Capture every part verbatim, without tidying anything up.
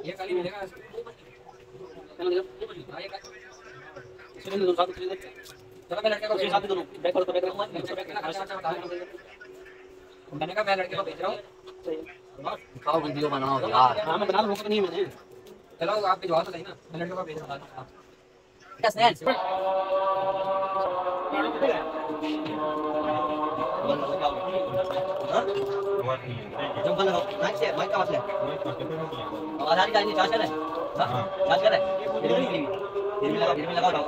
ये खाली मिलेगा चलो हां ये का सुरेंद्र दो साथ सुरेंद्र चलो मैं लड़के को साथ दोनों बैक करो तो बैक रखो मैं तो बैक ना खर्चा बता रहा मैंने कहा मैं लड़के को भेज रहा हूं दिखाओ वीडियो बनाओ यार हां मैं बना लूंगा तो नहीं मैंने चलो आप भिजवा तो सही ना मैं लड़के को भेज रहा हूं क्या स्नैल जंगल लगाओ नाइट से माइक का मसला है आवाज आ रही है चार्ज कर रहा है हां चार्ज कर रहा है फिर भी लगा फिर भी लगाओ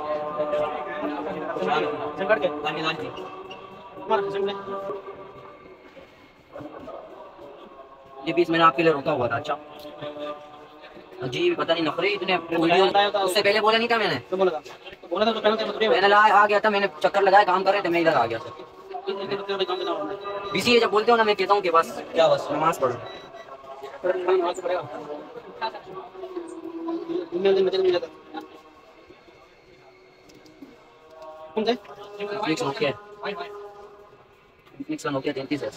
संकट के पानी लान की मार संकट ये बीच मैंने आपके लिए रोका हुआ था अच्छा जी पता नहीं नखरे इतने वीडियो उससे पहले बोला नहीं था मैंने तो बोला था तो बोला था तो पहले मैंने ला आ गया था मैंने चक्कर लगाया काम कर रहे थे मैं इधर आ गया था बीसी जब बोलते हो ना मैं कहता हूँ कि बस क्या बस नमाज पढ़ो नमाज पढ़ेगा दिन में दिन में जाता कौन से नेक्स्ट नोकिया नेक्स्ट नोकिया तैंतीस है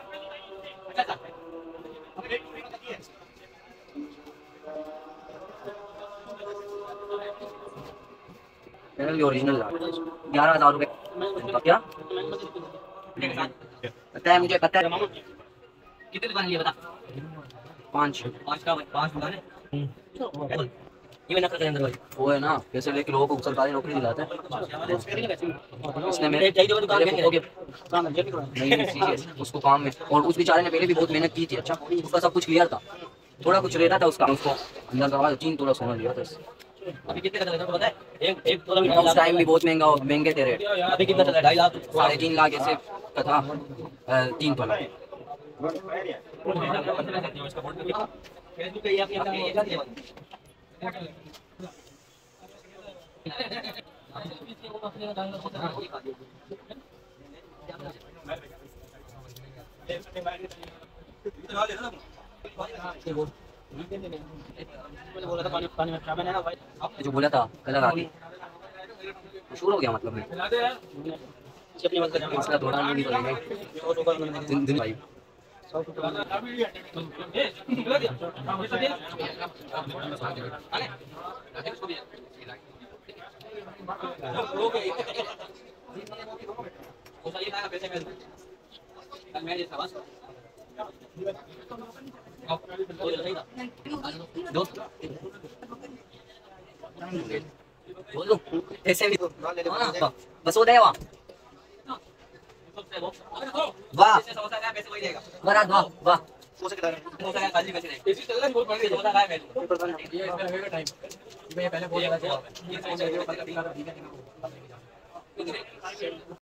चैनल की ओरिजिनल ग्यारह हजार रुपए क्या पता है मुझे पता है कितने दुकान लिए बता पांच पांच का पांच दुकान है ये नौकरी के अंदर भाई वो है ना पैसे लेके लोगों को सरकारी नौकरी दिलाते हैं इसने मेरे चाहिए दुकान में ओके काम है नहीं सीरियस उसको काम में और उस बेचारे ने पहले भी बहुत मेहनत की थी अच्छा उसका सब कुछ क्लियर था थोड़ा कुछ रहता था उसका उसको अंदर करवा तीन तोला सोना लिया था अभी कितने का चल रहा है पता है एक एक तोला उस टाइम भी बहुत महंगा महंगे थे रेट अभी कितना चल रहा है ढाई लाख साढ़े तीन लाख ऐसे का था तीन तोला फेसबुक पे ये अपनी बोला था पानी पानी में चाबन है ना भाई जो बोला था कलर आगे मशहूर हो गया मतलब मैं अपनी मसला थोड़ा नहीं बोलेंगे जिंदगी भाई ऐसे भी बस हो गया वाह वाह वाह वाह सोच के दाना खाली पैसे नहीं इसी चल रहा है बहुत बड़ी होता है मैं ये इसमें लगेगा टाइम मैं पहले बोल रहा था ये सोच रहा था